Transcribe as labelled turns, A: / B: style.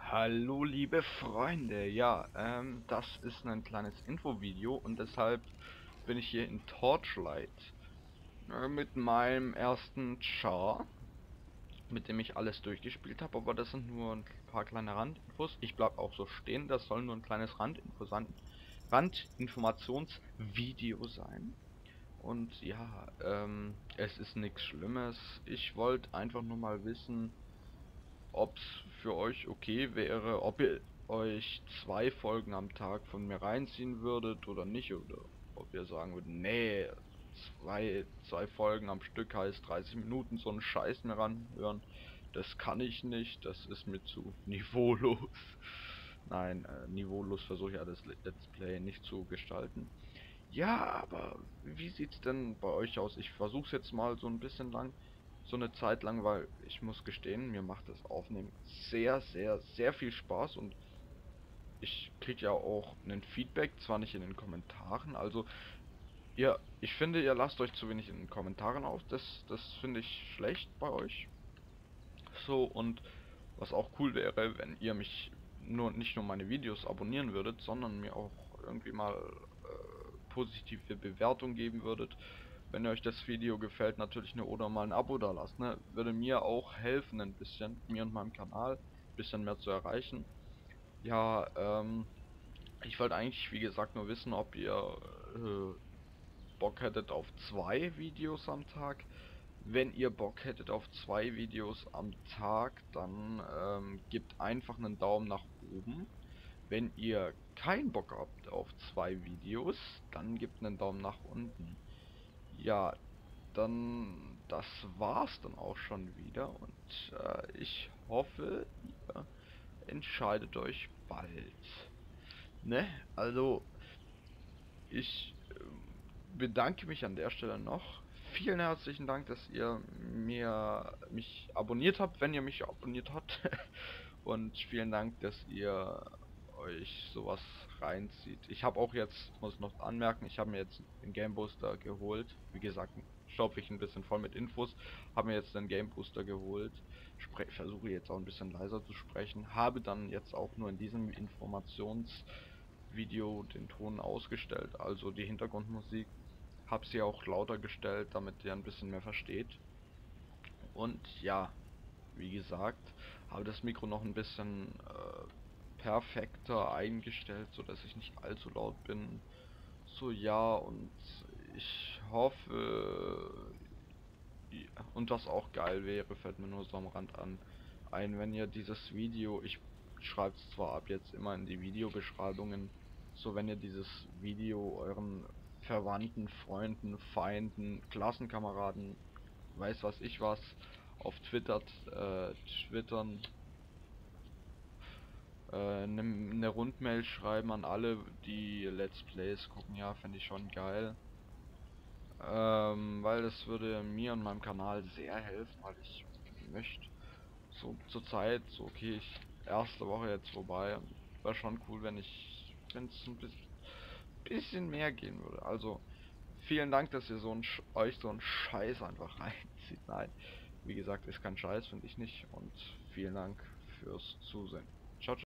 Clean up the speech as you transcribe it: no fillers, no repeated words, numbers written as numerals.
A: Hallo liebe Freunde, ja, das ist ein kleines Infovideo und deshalb bin ich hier in Torchlight mit meinem ersten Char, mit dem ich alles durchgespielt habe, aber das sind nur ein paar kleine Randinfos. Ich bleib auch so stehen, das soll nur ein kleines Randinformationsvideo sein. Und ja, es ist nichts Schlimmes. Ich wollte einfach nur mal wissen, ob's für euch okay wäre, ob ihr euch 2 Folgen am Tag von mir reinziehen würdet oder nicht, oder ob ihr sagen würdet, nee, zwei Folgen am Stück heißt 30 Minuten so einen Scheiß mir ranhören. Das kann ich nicht, das ist mir zu niveaulos. Nein, niveaulos versuche ich ja das Let's Play nicht zu gestalten. Ja, aber wie sieht's denn bei euch aus? Ich versuch's jetzt mal so ein bisschen lang, so eine Zeit lang, weil ich muss gestehen, mir macht das Aufnehmen sehr, sehr, sehr viel Spaß und ich krieg ja auch ein Feedback, zwar nicht in den Kommentaren, also ich finde, ihr lasst euch zu wenig in den Kommentaren auf, das finde ich schlecht bei euch. So, und was auch cool wäre, wenn ihr mich nicht nur meine Videos abonnieren würdet, sondern mir auch irgendwie mal positive Bewertung geben würdet. Wenn euch das Video gefällt, natürlich eine oder mal ein Abo da lasst, ne? Würde mir auch helfen ein bisschen, mir und meinem Kanal ein bisschen mehr zu erreichen. Ja, ich wollte eigentlich, wie gesagt, nur wissen, ob ihr Bock hättet auf 2 Videos am Tag. Wenn ihr Bock hättet auf 2 Videos am Tag, dann gebt einfach einen Daumen nach oben. Wenn ihr keinen Bock habt auf 2 Videos, dann gebt einen Daumen nach unten. Ja, dann das war's dann auch schon wieder und ich hoffe, ihr entscheidet euch bald. Ne? Also, ich bedanke mich an der Stelle noch. Vielen herzlichen Dank, dass ihr mich abonniert habt, wenn ihr mich abonniert habt. Und vielen Dank, dass ihr euch sowas reinzieht. Ich habe auch jetzt, muss noch anmerken, ich habe mir jetzt den Game Booster geholt. Wie gesagt, stopfe ich ein bisschen voll mit Infos. Habe mir jetzt den Game Booster geholt. Versuche jetzt auch ein bisschen leiser zu sprechen. Habe dann jetzt auch nur in diesem Informationsvideo den Ton ausgestellt, also die Hintergrundmusik. Habe sie auch lauter gestellt, damit ihr ein bisschen mehr versteht. Und ja, wie gesagt, habe das Mikro noch ein bisschen perfekter eingestellt, so dass ich nicht allzu laut bin. So ja, und ich hoffe, und was auch geil wäre, fällt mir nur so am Rand ein, wenn ihr dieses Video, ich schreibe es zwar ab jetzt immer in die Videobeschreibungen, so wenn ihr dieses Video euren Verwandten, Freunden, Feinden, Klassenkameraden, weiß was ich was, auf Twitter twittern, eine Rundmail schreiben an alle, die Let's Plays gucken, ja, fände ich schon geil. Weil das würde mir und meinem Kanal sehr helfen, weil ich möchte so zur Zeit, so okay, erste Woche jetzt vorbei, wäre schon cool, wenn es ein bisschen mehr gehen würde. Also, vielen Dank, dass ihr euch so einen Scheiß einfach reinzieht. Nein, wie gesagt, ist kein Scheiß, finde ich nicht. Und vielen Dank fürs Zusehen.